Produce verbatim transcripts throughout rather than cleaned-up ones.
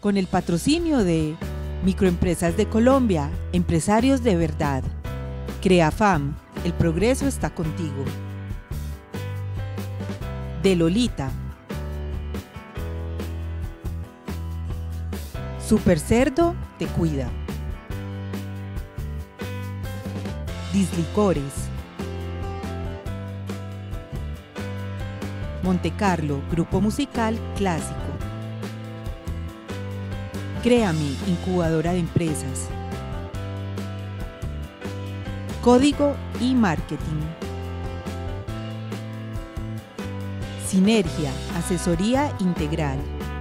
con el patrocinio de Microempresas de Colombia, empresarios de verdad. Creafam, el progreso está contigo. De Lolita. Super Cerdo te cuida. Dislicores. Montecarlo, grupo musical clásico. Créame, incubadora de empresas. Código y marketing. Sinergia, asesoría integral.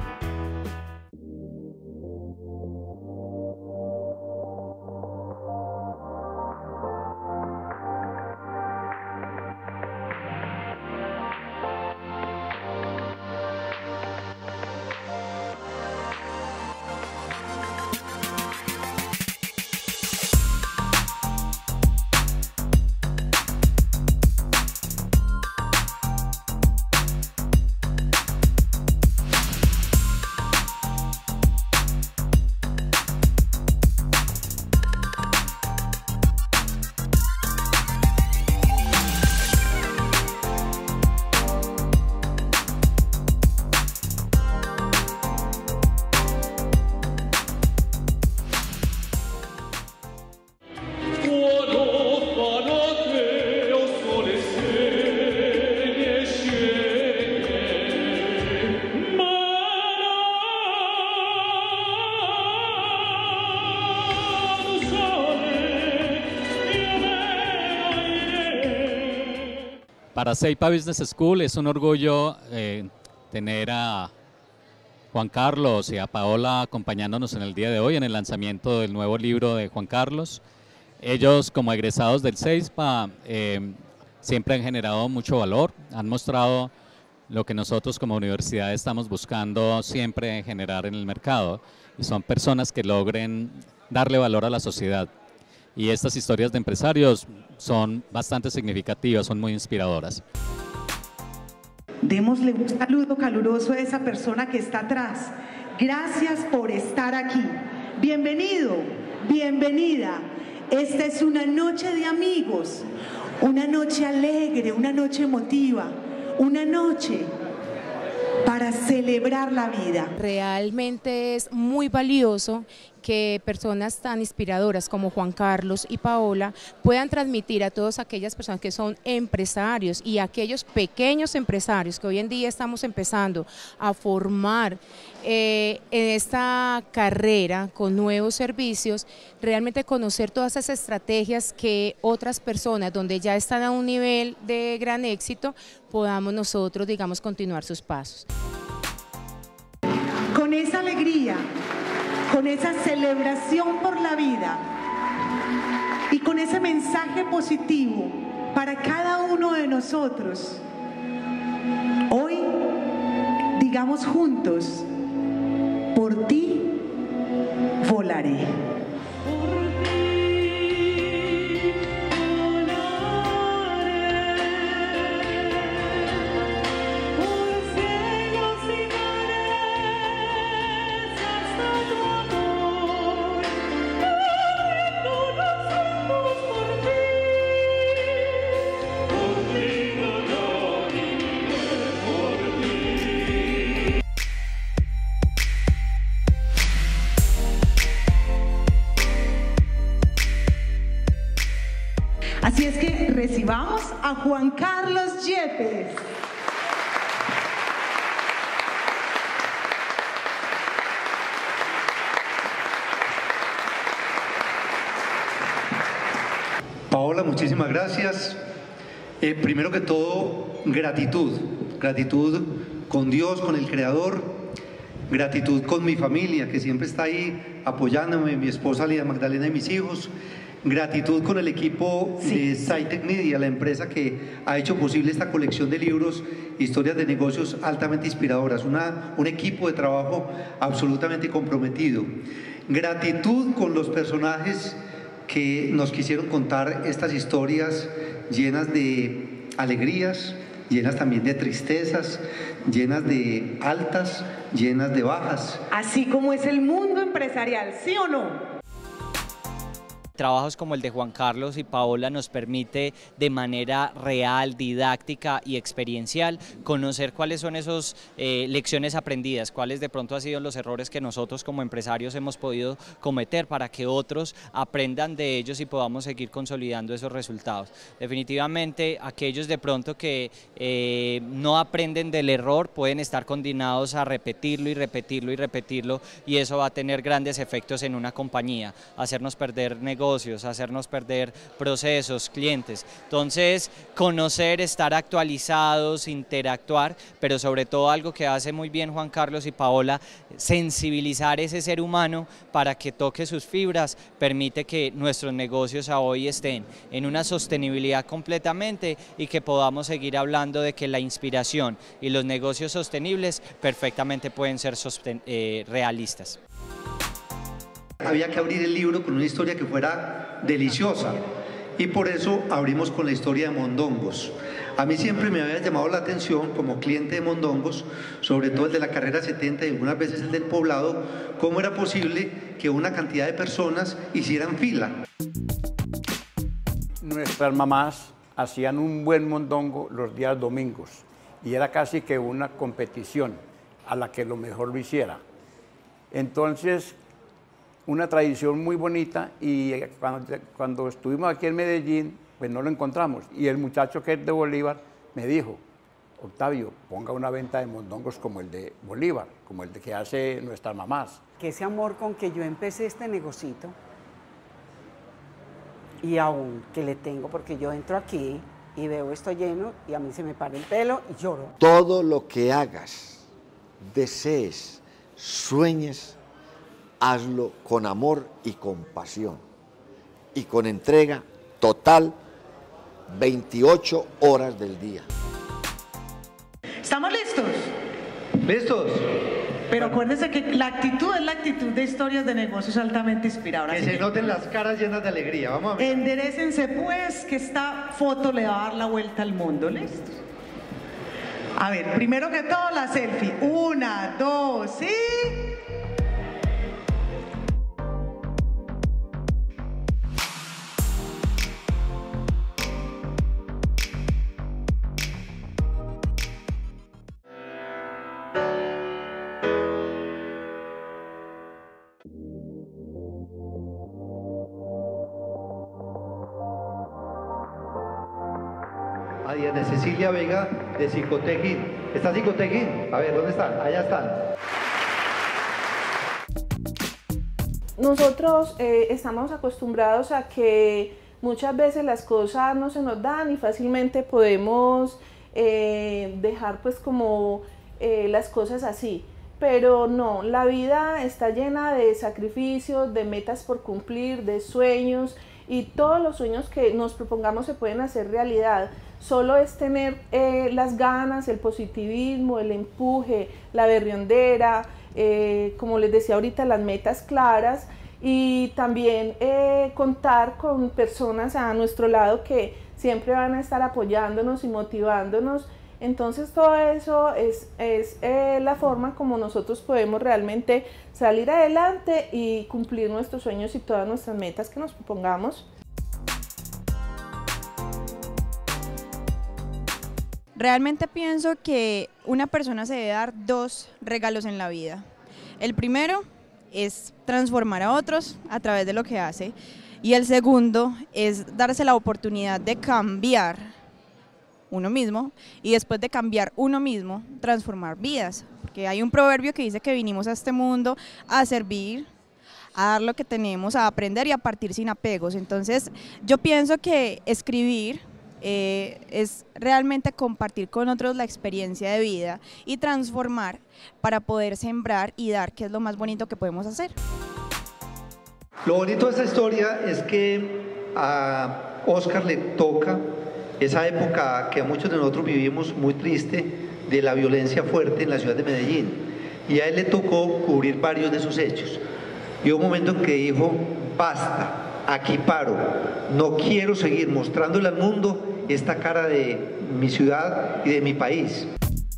Para Ceipa Business School es un orgullo eh, tener a Juan Carlos y a Paola acompañándonos en el día de hoy en el lanzamiento del nuevo libro de Juan Carlos. Ellos, como egresados del Ceipa, eh, siempre han generado mucho valor, han mostrado lo que nosotros como universidad estamos buscando siempre generar en el mercado, y son personas que logren darle valor a la sociedad. Y estas historias de empresarios son bastante significativas, son muy inspiradoras. Démosle un saludo caluroso a esa persona que está atrás. Gracias por estar aquí. Bienvenido, bienvenida. Esta es una noche de amigos, una noche alegre, una noche emotiva, una noche para celebrar la vida. Realmente es muy valioso que personas tan inspiradoras como Juan Carlos y Paola puedan transmitir a todas aquellas personas que son empresarios y a aquellos pequeños empresarios que hoy en día estamos empezando a formar eh, en esta carrera con nuevos servicios, realmente conocer todas esas estrategias que otras personas donde ya están a un nivel de gran éxito, podamos nosotros, digamos, continuar sus pasos. Con esa alegría, con esa celebración por la vida y con ese mensaje positivo para cada uno de nosotros, hoy digamos juntos, por ti volaré. Así es que recibamos a Juan Carlos Yepes. Paola, muchísimas gracias. Eh, primero que todo, gratitud. Gratitud con Dios, con el Creador. Gratitud con mi familia, que siempre está ahí apoyándome, mi esposa Lidia Magdalena y mis hijos. Gratitud con el equipo sí. de Scitech Media, la empresa que ha hecho posible esta colección de libros, historias de negocios altamente inspiradoras, una, un equipo de trabajo absolutamente comprometido. Gratitud con los personajes que nos quisieron contar estas historias llenas de alegrías, llenas también de tristezas, llenas de altas, llenas de bajas. Así como es el mundo empresarial, ¿sí o no? Trabajos como el de Juan Carlos y Paola nos permite de manera real, didáctica y experiencial conocer cuáles son esas eh, lecciones aprendidas, cuáles de pronto han sido los errores que nosotros como empresarios hemos podido cometer para que otros aprendan de ellos y podamos seguir consolidando esos resultados. Definitivamente aquellos de pronto que eh, no aprenden del error pueden estar condenados a repetirlo y repetirlo y repetirlo, y eso va a tener grandes efectos en una compañía, hacernos perder negocios, hacernos perder procesos, clientes. Entonces, conocer, estar actualizados, interactuar, pero sobre todo algo que hace muy bien Juan Carlos y Paola, sensibilizar ese ser humano para que toque sus fibras, permite que nuestros negocios a hoy estén en una sostenibilidad completamente y que podamos seguir hablando de que la inspiración y los negocios sostenibles perfectamente pueden ser sosten- eh, realistas. Había que abrir el libro con una historia que fuera deliciosa y por eso abrimos con la historia de Mondongos. A mí siempre me había llamado la atención como cliente de Mondongos, sobre todo el de la carrera setenta y algunas veces el del Poblado, cómo era posible que una cantidad de personas hicieran fila. Nuestras mamás hacían un buen mondongo los días domingos y era casi que una competición a la que lo mejor lo hiciera. Entonces, una tradición muy bonita, y cuando, cuando estuvimos aquí en Medellín, pues no lo encontramos. Y el muchacho que es de Bolívar me dijo, Octavio, ponga una venta de mondongos como el de Bolívar, como el de que hace nuestras mamás. Que ese amor con que yo empecé este negocito, y aún que le tengo, porque yo entro aquí y veo esto lleno y a mí se me para el pelo y lloro. Todo lo que hagas, desees, sueñes, hazlo con amor y compasión y con entrega total veintiocho horas del día. ¿Estamos listos? ¿Listos? Pero acuérdense que la actitud es la actitud de historias de negocios altamente inspiradoras. Que se noten las caras llenas de alegría. Vamos a ver. Enderécense pues, que esta foto le va a dar la vuelta al mundo. ¿Listos? A ver, primero que todo la selfie. Una, dos, y... A Diana Cecilia Vega de Cicotequín. ¿Está Cicotequín? A ver, ¿dónde están? Allá están. Nosotros eh, estamos acostumbrados a que muchas veces las cosas no se nos dan y fácilmente podemos eh, dejar pues como eh, las cosas así. Pero no, la vida está llena de sacrificios, de metas por cumplir, de sueños, y todos los sueños que nos propongamos se pueden hacer realidad. Solo es tener eh, las ganas, el positivismo, el empuje, la berriondera, eh, como les decía ahorita, las metas claras, y también eh, contar con personas a nuestro lado que siempre van a estar apoyándonos y motivándonos. Entonces todo eso es, es eh, la forma como nosotros podemos realmente salir adelante y cumplir nuestros sueños y todas nuestras metas que nos propongamos. Realmente pienso que una persona se debe dar dos regalos en la vida. El primero es transformar a otros a través de lo que hace, y el segundo es darse la oportunidad de cambiar uno mismo, y después de cambiar uno mismo, transformar vidas. Porque hay un proverbio que dice que vinimos a este mundo a servir, a dar lo que tenemos, a aprender y a partir sin apegos. Entonces yo pienso que escribir eh, es realmente compartir con otros la experiencia de vida y transformar para poder sembrar y dar, que es lo más bonito que podemos hacer. Lo bonito de esta historia es que a Oscar le toca esa época que a muchos de nosotros vivimos muy triste, de la violencia fuerte en la ciudad de Medellín, y a él le tocó cubrir varios de esos hechos. Y hubo un momento en que dijo, basta, aquí paro, no quiero seguir mostrándole al mundo esta cara de mi ciudad y de mi país.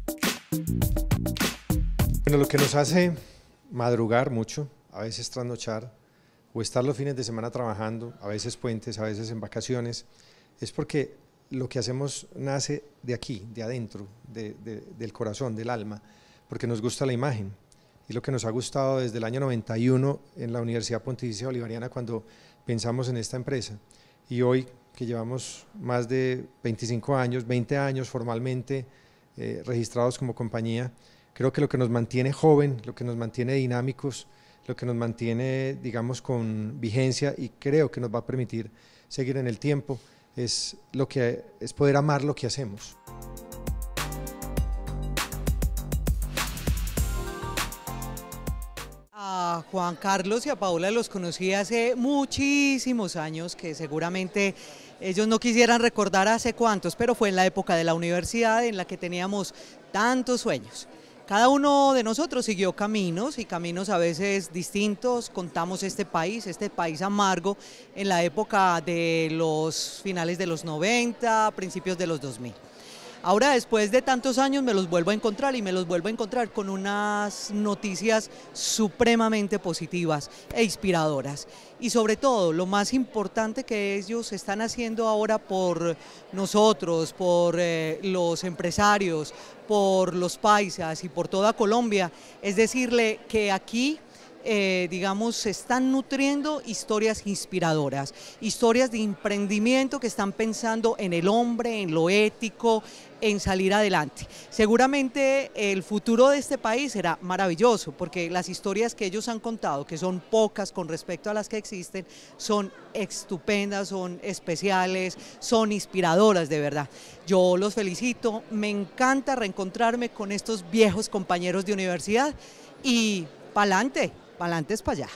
Bueno, lo que nos hace madrugar mucho, a veces trasnochar, o estar los fines de semana trabajando, a veces puentes, a veces en vacaciones, es porque lo que hacemos nace de aquí, de adentro, de, de, del corazón, del alma, porque nos gusta la imagen. Y lo que nos ha gustado desde el año noventa y uno en la Universidad Pontificia Bolivariana cuando pensamos en esta empresa. Y hoy, que llevamos más de veinticinco años, veinte años formalmente eh, registrados como compañía, creo que lo que nos mantiene joven, lo que nos mantiene dinámicos, lo que nos mantiene, digamos, con vigencia y creo que nos va a permitir seguir en el tiempo, es, lo que, es poder amar lo que hacemos. A Juan Carlos y a Paola los conocí hace muchísimos años, que seguramente ellos no quisieran recordar hace cuántos, pero fue en la época de la universidad en la que teníamos tantos sueños. Cada uno de nosotros siguió caminos y caminos a veces distintos, contamos este país, este país amargo en la época de los finales de los noventa, principios de los dos mil. Ahora, después de tantos años, me los vuelvo a encontrar y me los vuelvo a encontrar con unas noticias supremamente positivas e inspiradoras. Y sobre todo, lo más importante que ellos están haciendo ahora por nosotros, por eh, los empresarios, por los paisas y por toda Colombia, es decirle que aquí Eh, digamos, se están nutriendo historias inspiradoras, historias de emprendimiento que están pensando en el hombre, en lo ético, en salir adelante. Seguramente el futuro de este país será maravilloso, porque las historias que ellos han contado, que son pocas con respecto a las que existen, son estupendas, son especiales, son inspiradoras de verdad. Yo los felicito, me encanta reencontrarme con estos viejos compañeros de universidad y pa'lante. Pa'lante es para allá.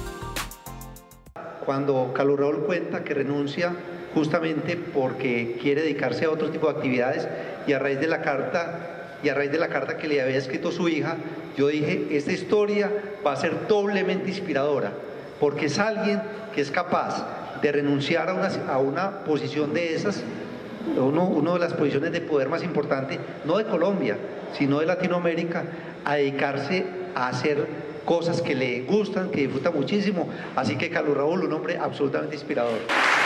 Cuando Carlos Raúl cuenta que renuncia justamente porque quiere dedicarse a otro tipo de actividades y a raíz de la carta y a raíz de la carta que le había escrito su hija, yo dije, esta historia va a ser doblemente inspiradora, porque es alguien que es capaz de renunciar a una, a una posición de esas, uno, una de las posiciones de poder más importantes, no de Colombia, sino de Latinoamérica, a dedicarse a hacer cosas que le gustan, que disfruta muchísimo. Así que Carlos Raúl, un hombre absolutamente inspirador.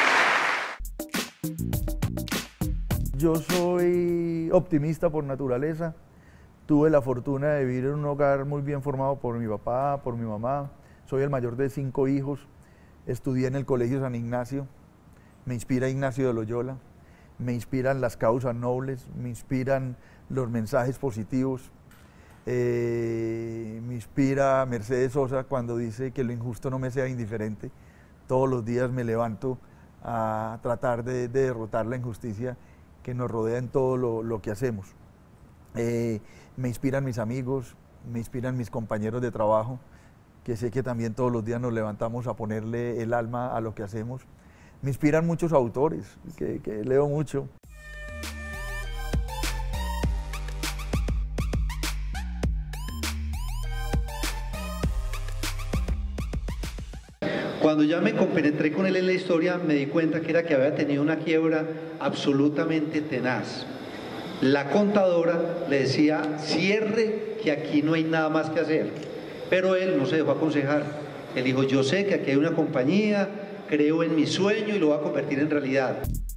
Yo soy optimista por naturaleza. Tuve la fortuna de vivir en un hogar muy bien formado por mi papá, por mi mamá. Soy el mayor de cinco hijos. Estudié en el Colegio San Ignacio. Me inspira Ignacio de Loyola. Me inspiran las causas nobles. Me inspiran los mensajes positivos. Eh, me inspira Mercedes Sosa cuando dice que lo injusto no me sea indiferente. Todos los días me levanto a tratar de, de derrotar la injusticia que nos rodea en todo lo, lo que hacemos. Eh, me inspiran mis amigos, me inspiran mis compañeros de trabajo, que sé que también todos los días nos levantamos a ponerle el alma a lo que hacemos. Me inspiran muchos autores, que, que leo mucho. Cuando ya me compenetré con él en la historia, me di cuenta que era que había tenido una quiebra absolutamente tenaz. La contadora le decía, cierre, que aquí no hay nada más que hacer. Pero él no se dejó aconsejar. Él dijo, yo sé que aquí hay una compañía, creo en mi sueño y lo voy a convertir en realidad.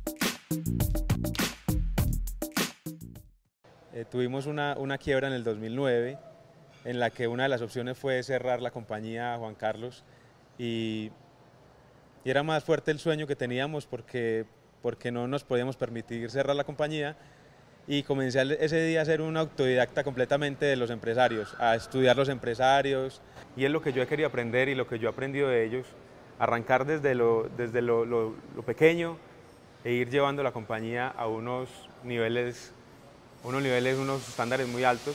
Eh, tuvimos una, una quiebra en el dos mil nueve, en la que una de las opciones fue cerrar la compañía Juan Carlos. Y, y era más fuerte el sueño que teníamos porque, porque no nos podíamos permitir cerrar la compañía, y comencé ese día a ser un autodidacta completamente de los empresarios, a estudiar los empresarios, y es lo que yo he querido aprender y lo que yo he aprendido de ellos, arrancar desde lo, desde lo, lo, lo pequeño e ir llevando la compañía a unos niveles, unos niveles, unos estándares muy altos.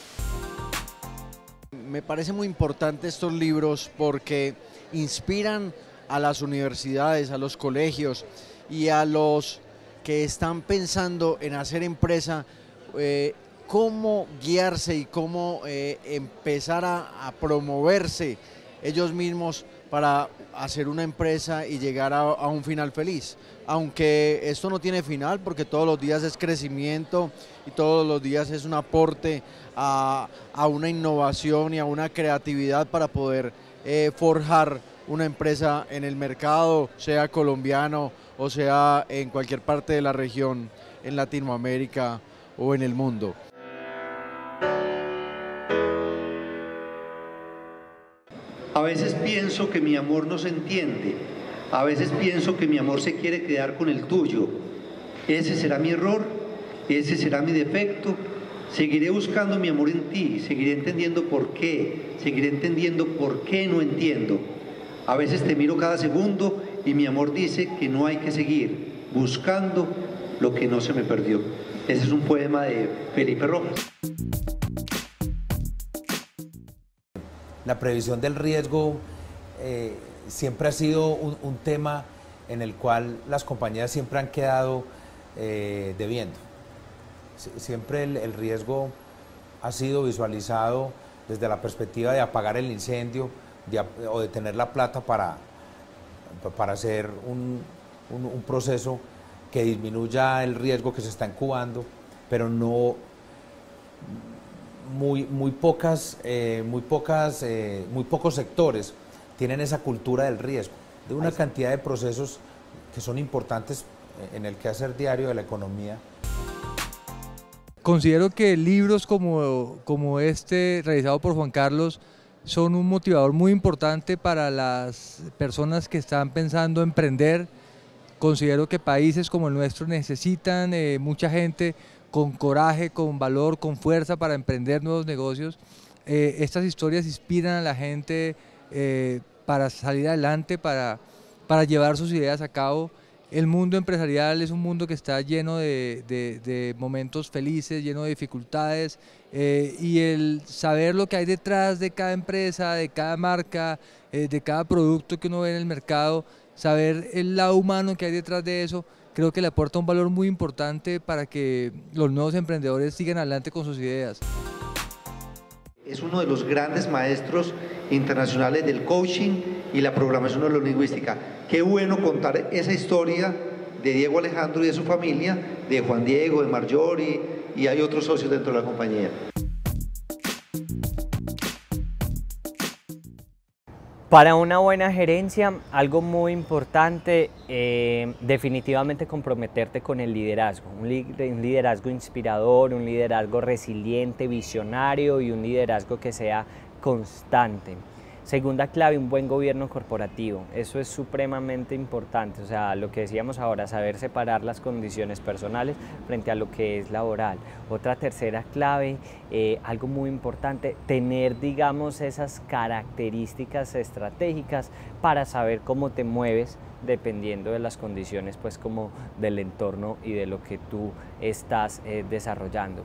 Me parece muy importante estos libros porque inspiran a las universidades, a los colegios y a los que están pensando en hacer empresa, eh, cómo guiarse y cómo eh, empezar a, a promoverse ellos mismos para hacer una empresa y llegar a, a un final feliz. Aunque esto no tiene final porque todos los días es crecimiento y todos los días es un aporte a, a una innovación y a una creatividad para poder eh, forjar una empresa en el mercado, sea colombiano o sea en cualquier parte de la región, en Latinoamérica o en el mundo. A veces pienso que mi amor no se entiende, a veces pienso que mi amor se quiere quedar con el tuyo. Ese será mi error, ese será mi defecto. Seguiré buscando mi amor en ti, seguiré entendiendo por qué, seguiré entendiendo por qué no entiendo. A veces te miro cada segundo y mi amor dice que no hay que seguir buscando lo que no se me perdió. Ese es un poema de Felipe Rojas. La previsión del riesgo eh, siempre ha sido un, un tema en el cual las compañías siempre han quedado eh, debiendo. Siempre el, el riesgo ha sido visualizado desde la perspectiva de apagar el incendio de, o de tener la plata para, para hacer un, un, un proceso que disminuya el riesgo que se está incubando, pero no... Muy, muy, pocas, eh, muy, pocas, eh, muy pocos sectores tienen esa cultura del riesgo, de una cantidad de procesos que son importantes en el quehacer diario de la economía. Considero que libros como, como este, realizado por Juan Carlos, son un motivador muy importante para las personas que están pensando emprender. Considero que países como el nuestro necesitan eh, mucha gente con coraje, con valor, con fuerza para emprender nuevos negocios. Eh, estas historias inspiran a la gente eh, para salir adelante, para, para llevar sus ideas a cabo. El mundo empresarial es un mundo que está lleno de, de, de momentos felices, lleno de dificultades, eh, y el saber lo que hay detrás de cada empresa, de cada marca, eh, de cada producto que uno ve en el mercado, saber el lado humano que hay detrás de eso, creo que le aporta un valor muy importante para que los nuevos emprendedores sigan adelante con sus ideas. Es uno de los grandes maestros internacionales del coaching y la programación neurolingüística. Qué bueno contar esa historia de Diego Alejandro y de su familia, de Juan Diego, de Marjorie, y hay otros socios dentro de la compañía. Para una buena gerencia, algo muy importante, eh, definitivamente comprometerte con el liderazgo, un, li un liderazgo inspirador, un liderazgo resiliente, visionario y un liderazgo que sea constante. Segunda clave, un buen gobierno corporativo. Eso es supremamente importante, o sea, lo que decíamos ahora, saber separar las condiciones personales frente a lo que es laboral. Otra tercera clave, eh, algo muy importante, tener, digamos, esas características estratégicas para saber cómo te mueves dependiendo de las condiciones, pues, como del entorno y de lo que tú estás eh, desarrollando.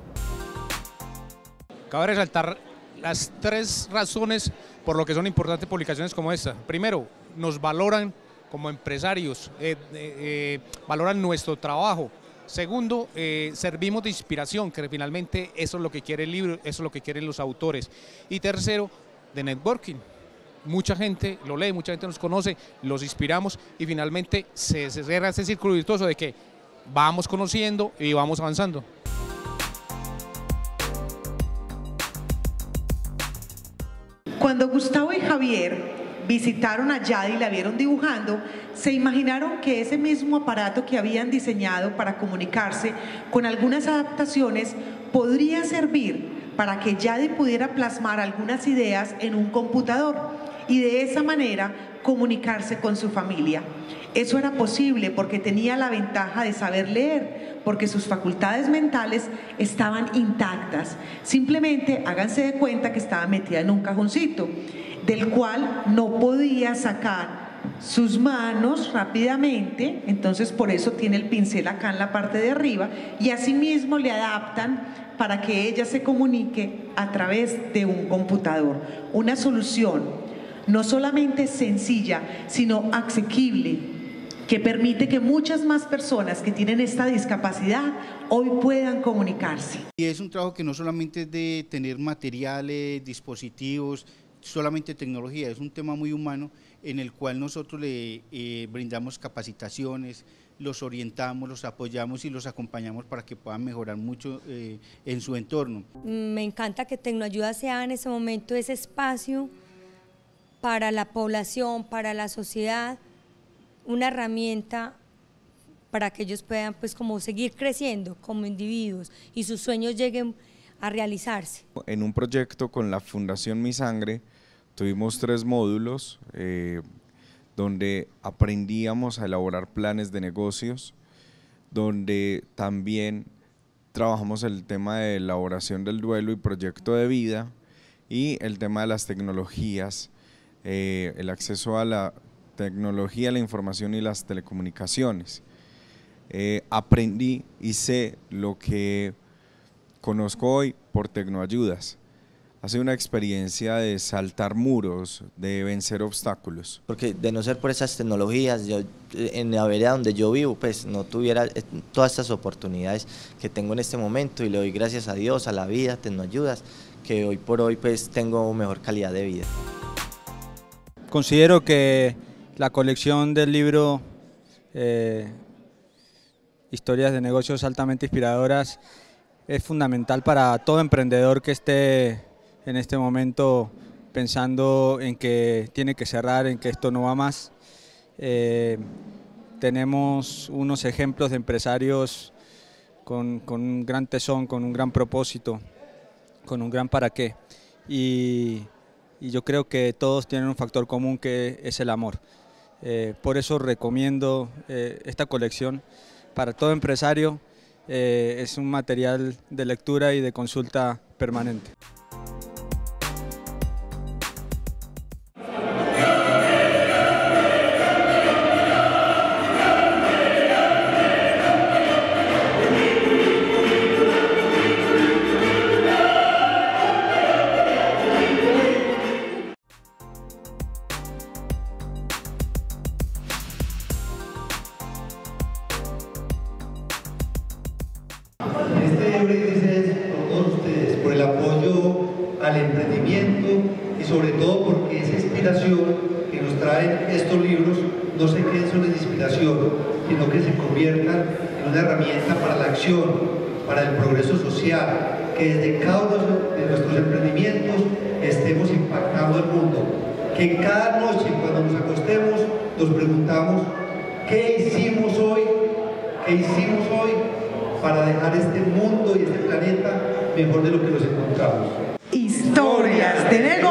Cabe resaltar las tres razones por lo que son importantes publicaciones como esta. Primero, nos valoran como empresarios, eh, eh, valoran nuestro trabajo. Segundo, eh, servimos de inspiración, que finalmente eso es lo que quiere el libro, eso es lo que quieren los autores. Y tercero, de networking. Mucha gente lo lee, mucha gente nos conoce, los inspiramos y finalmente se, se cierra ese círculo virtuoso de que vamos conociendo y vamos avanzando. Cuando Gustavo y Javier visitaron a Yadi y la vieron dibujando, se imaginaron que ese mismo aparato que habían diseñado para comunicarse, con algunas adaptaciones, podría servir para que Yadi pudiera plasmar algunas ideas en un computador y de esa manera comunicarse con su familia. Eso era posible porque tenía la ventaja de saber leer, porque sus facultades mentales estaban intactas. Simplemente háganse de cuenta que estaba metida en un cajoncito, del cual no podía sacar sus manos rápidamente, entonces por eso tiene el pincel acá en la parte de arriba, y asimismo le adaptan para que ella se comunique a través de un computador. Una solución no solamente sencilla, sino asequible, que permite que muchas más personas que tienen esta discapacidad hoy puedan comunicarse. Y es un trabajo que no solamente es de tener materiales, dispositivos, solamente tecnología, es un tema muy humano en el cual nosotros le eh, brindamos capacitaciones, los orientamos, los apoyamos y los acompañamos para que puedan mejorar mucho eh, en su entorno. Me encanta que Tecnoayuda sea en ese momento ese espacio para la población, para la sociedad, una herramienta para que ellos puedan pues como seguir creciendo como individuos y sus sueños lleguen a realizarse. En un proyecto con la Fundación Mi Sangre tuvimos tres módulos eh, donde aprendíamos a elaborar planes de negocios, donde también trabajamos el tema de elaboración del duelo y proyecto de vida y el tema de las tecnologías, eh, el acceso a la tecnología, la información y las telecomunicaciones. Eh, aprendí y sé lo que conozco hoy por Tecnoayudas. Ha sido una experiencia de saltar muros, de vencer obstáculos. Porque de no ser por esas tecnologías, yo en la vereda donde yo vivo, pues no tuviera todas estas oportunidades que tengo en este momento y le doy gracias a Dios, a la vida, Tecnoayudas, que hoy por hoy pues tengo mejor calidad de vida. Considero que la colección del libro eh, Historias de negocios altamente inspiradoras es fundamental para todo emprendedor que esté en este momento pensando en que tiene que cerrar, en que esto no va más. Eh, tenemos unos ejemplos de empresarios con, con un gran tesón, con un gran propósito, con un gran para qué. Y, y yo creo que todos tienen un factor común que es el amor. Eh, por eso recomiendo eh, esta colección para todo empresario. Eh, es un material de lectura y de consulta permanente. Al emprendimiento y sobre todo porque esa inspiración que nos traen estos libros no se queden solo en inspiración, sino que se conviertan en una herramienta para la acción, para el progreso social, que desde cada uno de nuestros emprendimientos estemos impactando el mundo, que cada noche cuando nos acostemos nos preguntamos ¿qué hicimos hoy? ¿Qué hicimos hoy para dejar este mundo y este planeta mejor de lo que nos encontramos? Historias de